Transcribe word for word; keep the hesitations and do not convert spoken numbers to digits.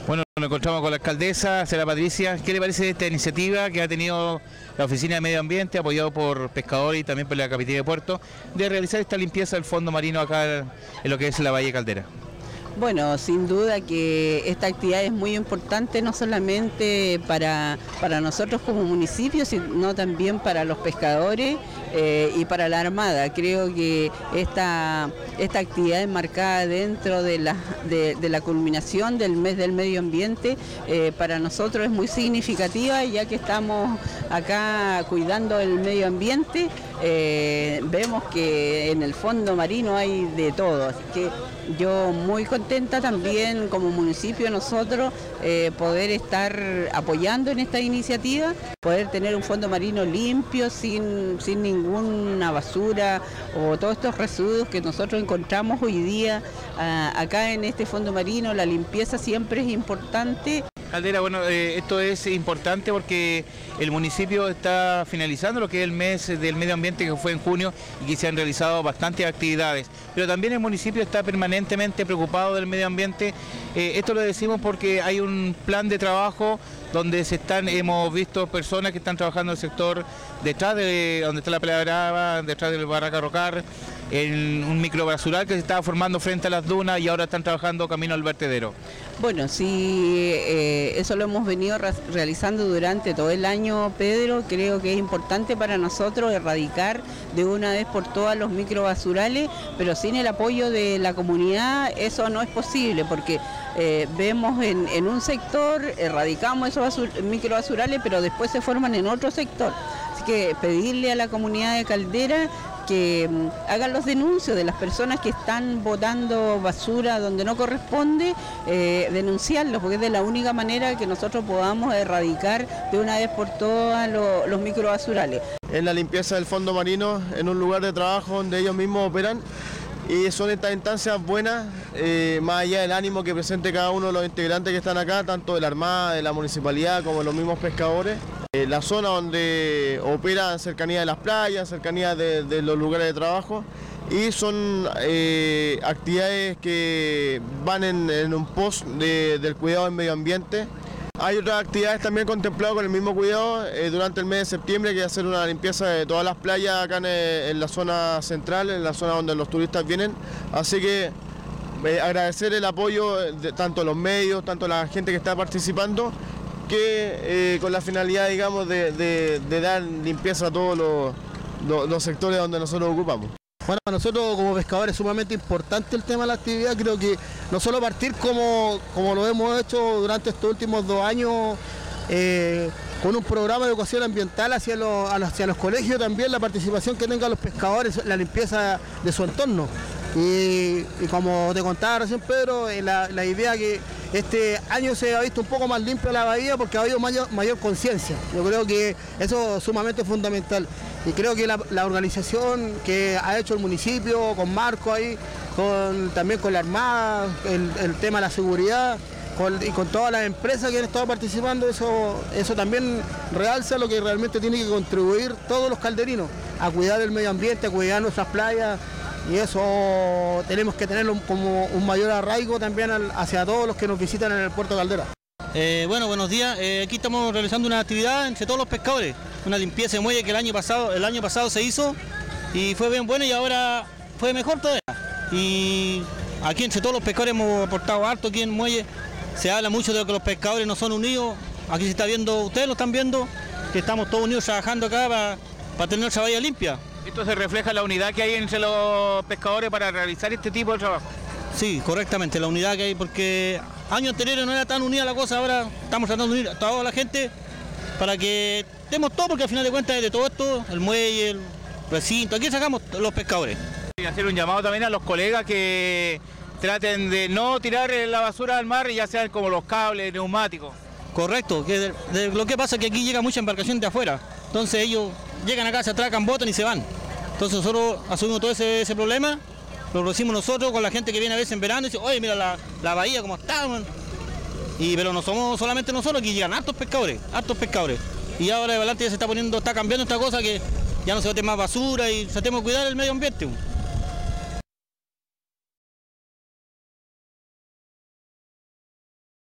Bueno, nos encontramos con la alcaldesa, Sara Patricia. ¿Qué le parece esta iniciativa que ha tenido la Oficina de Medio Ambiente, apoyado por pescadores y también por la Capitanía de Puerto, de realizar esta limpieza del fondo marino acá en lo que es la Bahía Caldera? Bueno, sin duda que esta actividad es muy importante, no solamente para, para nosotros como municipio, sino también para los pescadores eh, y para la Armada. Creo que esta, esta actividad enmarcada dentro de la, de, de la culminación del mes del medio ambiente, eh, para nosotros es muy significativa, ya que estamos acá cuidando el medio ambiente. Eh, vemos que en el fondo marino hay de todo, así que yo muy contenta también como municipio nosotros eh, poder estar apoyando en esta iniciativa, poder tener un fondo marino limpio, sin, sin ninguna basura o todos estos residuos que nosotros encontramos hoy día uh, acá en este fondo marino. La limpieza siempre es importante. Caldera, bueno, eh, esto es importante porque el municipio está finalizando lo que es el mes del medio ambiente, que fue en junio, y que se han realizado bastantes actividades, pero también el municipio está permanentemente preocupado del medio ambiente. Eh, esto lo decimos porque hay un plan de trabajo donde se están, hemos visto personas que están trabajando en el sector detrás de donde está la Playa Brava, detrás del Barraca Rocar, en un microbasural que se estaba formando frente a las dunas y ahora están trabajando camino al vertedero. Bueno, sí, eh, eso lo hemos venido re realizando durante todo el año, Pedro. Creo que es importante para nosotros erradicar de una vez por todas los microbasurales, pero sin el apoyo de la comunidad eso no es posible, porque eh, vemos en, en un sector, erradicamos esos microbasurales, pero después se forman en otro sector. Así que pedirle a la comunidad de Caldera que hagan los denuncios de las personas que están botando basura donde no corresponde, eh, denunciarlos, porque es de la única manera que nosotros podamos erradicar de una vez por todas lo, los microbasurales. Es la limpieza del fondo marino en un lugar de trabajo donde ellos mismos operan, y son estas instancias buenas, eh, más allá del ánimo que presente cada uno de los integrantes que están acá, tanto de la Armada, de la Municipalidad, como de los mismos pescadores. Eh, la zona donde operan cercanía de las playas, cercanía de, de los lugares de trabajo, y son eh, actividades que van en, en un pos de, del cuidado del medio ambiente. Hay otras actividades también contempladas con el mismo cuidado eh, durante el mes de septiembre, que es hacer una limpieza de todas las playas acá en, en la zona central, en la zona donde los turistas vienen. Así que eh, agradecer el apoyo de tanto los medios, tanto la gente que está participando, que eh, con la finalidad, digamos, de, de, de dar limpieza a todos los, los, los sectores donde nosotros ocupamos. Bueno, para nosotros como pescadores es sumamente importante el tema de la actividad. Creo que no solo partir como, como lo hemos hecho durante estos últimos dos años, eh, con un programa de educación ambiental hacia los, hacia los colegios, también la participación que tengan los pescadores, la limpieza de su entorno. Y, y como te contaba recién, Pedro, eh, la, la idea que este año se ha visto un poco más limpio la bahía porque ha habido mayor, mayor conciencia. Yo creo que eso es sumamente fundamental. Y creo que la, la organización que ha hecho el municipio, con Marco ahí, con, también con la Armada, el, el tema de la seguridad, con, y con todas las empresas que han estado participando, eso, eso también realza lo que realmente tiene que contribuir todos los calderinos, a cuidar el medio ambiente, a cuidar nuestras playas. Y eso tenemos que tenerlo como un mayor arraigo también hacia todos los que nos visitan en el puerto de Caldera. Eh, bueno, buenos días. Eh, aquí estamos realizando una actividad entre todos los pescadores, una limpieza de muelle que el año pasado, el año pasado se hizo y fue bien bueno, y ahora fue mejor todavía. Y aquí entre todos los pescadores hemos aportado harto aquí en el muelle. Se habla mucho de que los pescadores no son unidos. Aquí se está viendo, ustedes lo están viendo, que estamos todos unidos trabajando acá para, para tener nuestra bahía limpia. ¿Esto se refleja la unidad que hay entre los pescadores para realizar este tipo de trabajo? Sí, correctamente, la unidad que hay, porque años anteriores no era tan unida la cosa, ahora estamos tratando de unir a toda la gente para que demos todo, porque al final de cuentas de todo esto, el muelle, el recinto, aquí sacamos los pescadores. Y hacer un llamado también a los colegas que traten de no tirar la basura al mar, ya sean como los cables, neumáticos. Correcto, que de, de, lo que pasa es que aquí llega mucha embarcación de afuera, entonces ellos llegan acá, se atracan, botan y se van. Entonces nosotros asumimos todo ese, ese problema, lo decimos nosotros con la gente que viene a veces en verano y dice, oye, mira la, la bahía como está, man. Y pero no somos solamente nosotros, aquí llegan hartos pescadores, hartos pescadores. Y ahora de adelante ya se está poniendo, está cambiando esta cosa, que ya no se bote más basura y tratemos de cuidar el medio ambiente.